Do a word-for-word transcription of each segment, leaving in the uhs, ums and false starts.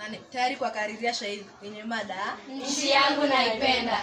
tayari kwa kariria shairi yenye mada nchi yangu naipenda.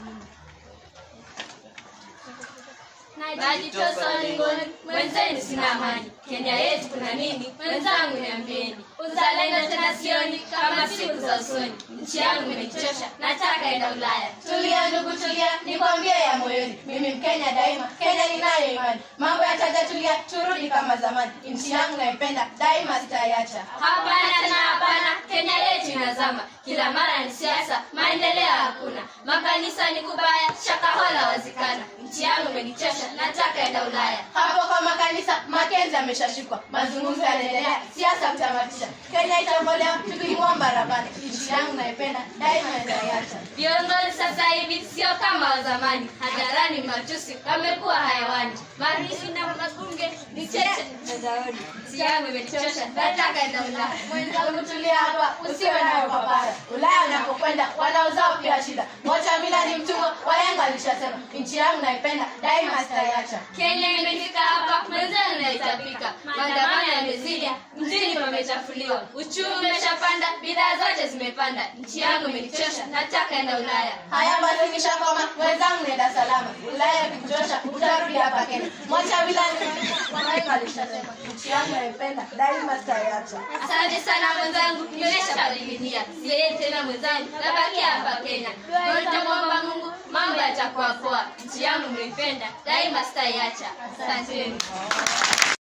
Najitosa ulingoni, mwenzenu sina amani. Kenya yetu kuna nini? Mwenzangu niambieni. Uzalendo tena sioni kama siku za usoni. Nchi yangu imenichosha, nataka enda Ulaya. Tulia ndugu tulia, nikwambie ya moyoni. Mimi Mkenya daima, Kenya ninayo imani. Mambo yataja tulia, turudi kama zamani. Nchi yangu naipenda, daima sitaiacha. Hapana tena hapana, Kenya yetu inazama. Kila mara ni siasa, maendeleo hakuna. Makanisa ni kubaya, shakahola wazikana. Nchi yangu imenichosha, nataka enda Ulaya. Hapo kwa makanisa, Makenzi ameshashikwa. Mazungumzo yanaendelea, siasa kutamatisha. Kenya itabolewa, tukimwomba Rabani. Nchi yangu naipenda, daima sitaiacha. Viongozi sasa hivi sio kama wa zamani. Hadharani matusi wamekuwa hayawani. Marisi na mabunge ni cheche na zaoni. Nchi yangu imenichosha, nataka enda Ulaya. Mwenzangu tulia hapa, usiwe nayo papara. Ulaya unapokwenda, wanaozao pia shida. Mocha mila ni mtumwa, wahenga alishasema. Nchi yangu naipenda, daima sitaiacha. Kenya imefika hapa, mwenzenu naitapika. Maandamano yamezidi, mjini pamechafuliwa. Uchumi umeshapanda, bidhaa zote zimepanda. Nchi yangu imenichosha, nataka enda Ulaya. Haya basi kisha koma, mwenzangu nenda salama. Ulaya ikikuchosha, utarudi hapa Kenya. Mocha mila ni mtumwa, wahenga alishasema. Nchi yangu naipenda, daima sitaiacha. Asante sana mwenzangu, nionyesha badilinia. Siye tena mwenzangu, nabakia hapa Kenya. Nitamwomba Mungu, mambo yatakuwa poa. Nchi yangu nimeipenda, daima sitaiacha. Asanteni.